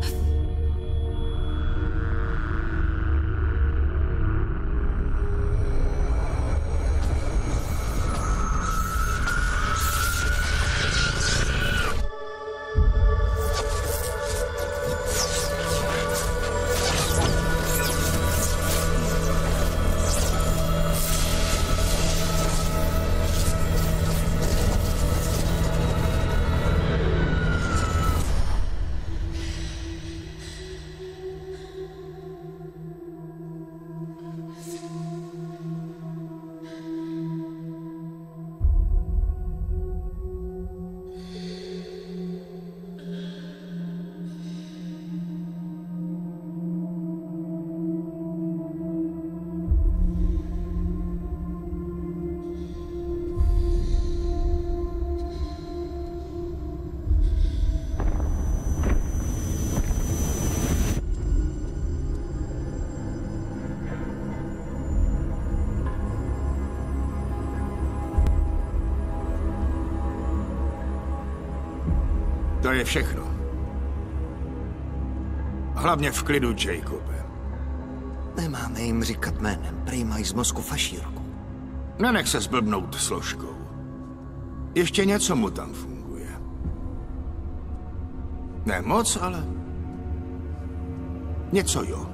To je všechno. Hlavně v klidu, Jacobe. Nemáme jim říkat jménem, prý mají z mozku fašírku. Nenech se zblbnout složkou. Ještě něco mu tam funguje. Ne moc, ale něco jo.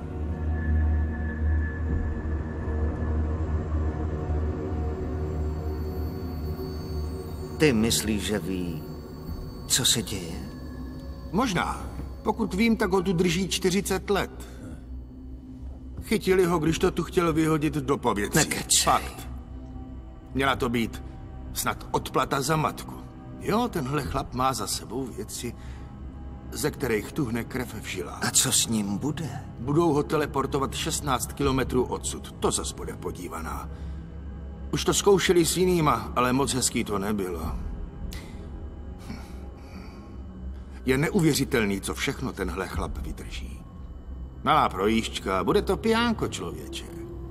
Ty myslíš, že ví, co se děje? Možná. Pokud vím, tak ho tu drží čtyřicet let. Chytili ho, když to tu chtěl vyhodit do povětří. Nekecej. Fakt. Měla to být snad odplata za matku. Jo, tenhle chlap má za sebou věci, ze kterých tuhne krev v žilách. A co s ním bude? Budou ho teleportovat šestnáct kilometrů odsud. To zas bude podívaná. Už to zkoušeli s jinýma, ale moc hezký to nebylo. Je neuvěřitelný, co všechno tenhle chlap vydrží. Malá projížďka, bude to pijánko, člověče.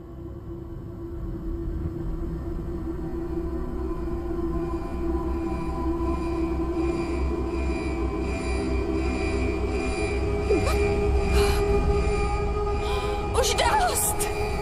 Už dost!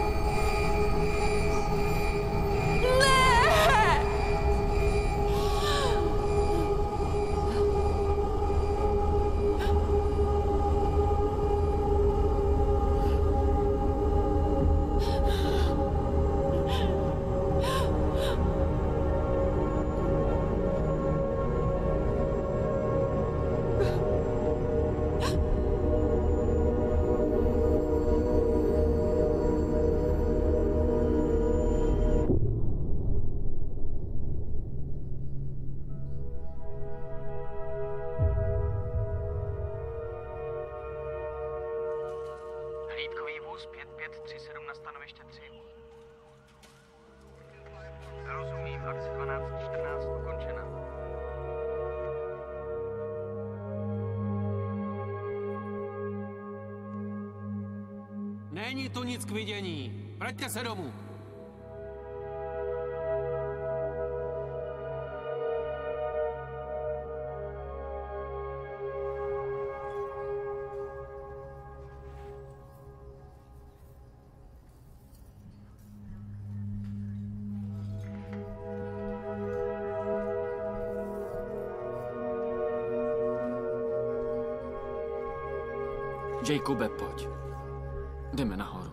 Hlídkový vůz pět pět tři sedm na stanoviště tři. Rozumím, akce dvanáct čtrnáct ukončena. Není tu nic k vidění. Vraťte se domů. Jacobe, pojď. Jdeme nahoru.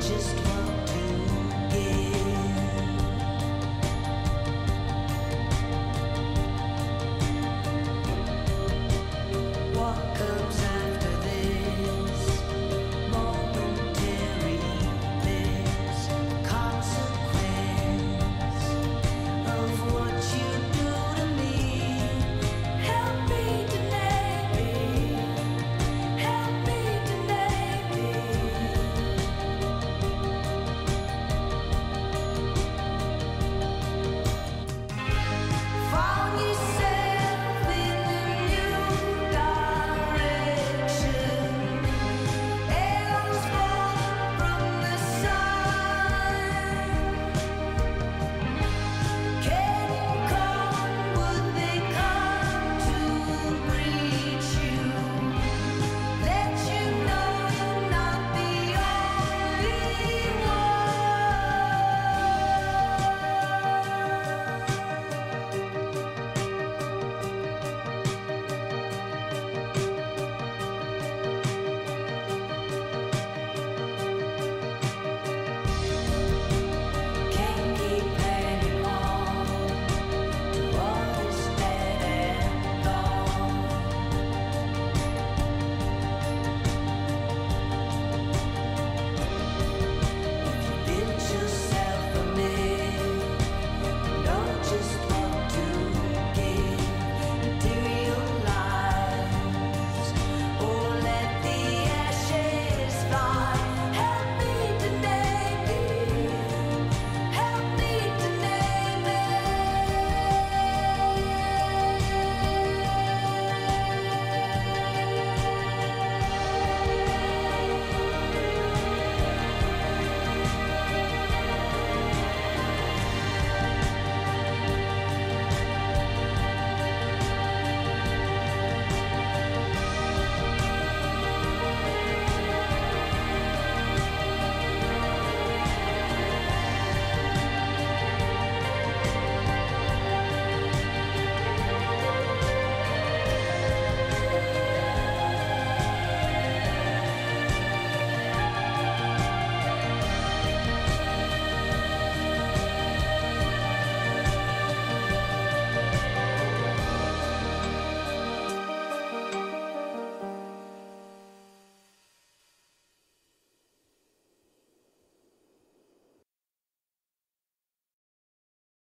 just